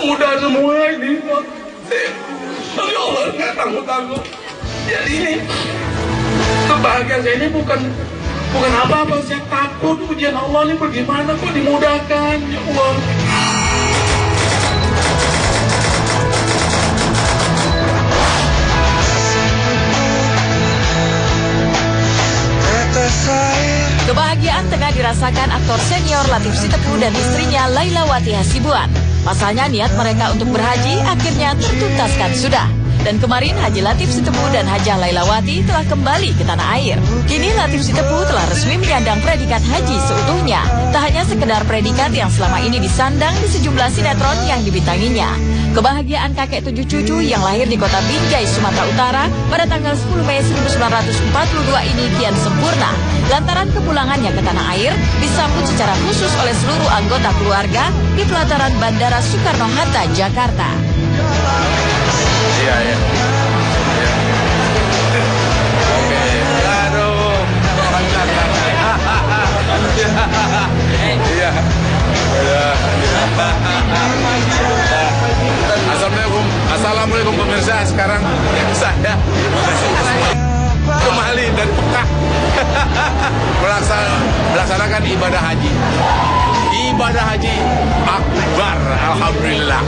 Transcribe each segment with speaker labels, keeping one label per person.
Speaker 1: muda semua ini. Ya Allah, nggak tanggung-tanggung. Jadi ini kebahagiaan saya ini bukan apa-apa. Saya takut ujian Allah ini bagaimana kok dimudahkan, ya Allah.
Speaker 2: Kebahagiaan tengah dirasakan aktor senior Latief Sitepu dan istrinya Lailawati Hasibuan. Pasalnya niat mereka untuk berhaji akhirnya tertuntaskan sudah. Dan kemarin Haji Latief Sitepu dan Hajah Lailawati telah kembali ke tanah air. Kini Latief Sitepu telah resmi menyandang predikat haji seutuhnya. Tak hanya sekedar predikat yang selama ini disandang di sejumlah sinetron yang dibintanginya. Kebahagiaan kakek 7 cucu yang lahir di kota Binjai, Sumatera Utara pada tanggal 10 Mei 1942 ini kian sempurna. Lantaran kepulangannya ke tanah air disambut secara khusus oleh seluruh anggota keluarga di pelataran Bandara Soekarno-Hatta, Jakarta.
Speaker 1: Iya. Oke. Aduh. Iya. Assalamualaikum pemirsa. Sekarang saya kembali dan Mekah melaksanakan ibadah haji. Ibadah haji akbar, alhamdulillah.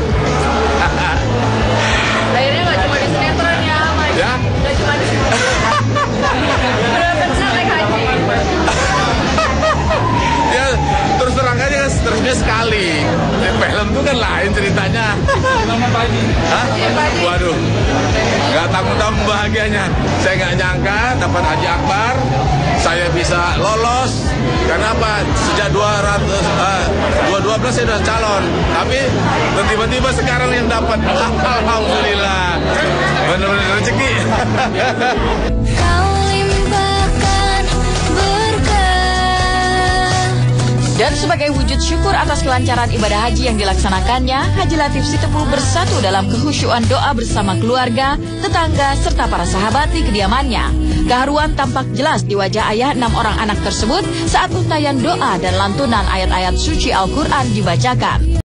Speaker 2: Lahirnya nggak cuma di sinetron ya, Mas.
Speaker 1: Ya?
Speaker 2: Nggak cuma di sinetron. Berapa besar naik haji?
Speaker 1: Ya, terus terang aja kan terusnya sekali. Di film itu kan lain ceritanya. Hah? Waduh, nggak tanggung-tanggung bahagianya. Saya nggak nyangka dapat haji akbar. Saya bisa lolos. Kenapa? Sejak 2012 saya sudah calon. Tapi tiba-tiba sekarang yang dapat. Alhamdulillah. Benar-benar rezeki.
Speaker 2: Dan sebagai wujud syukur atas kelancaran ibadah haji yang dilaksanakannya, Haji Latief Sitepu bersatu dalam kehusyuan doa bersama keluarga, tetangga, serta para sahabat di kediamannya. Keharuan tampak jelas di wajah ayah 6 orang anak tersebut saat untayan doa dan lantunan ayat-ayat suci Al-Quran dibacakan.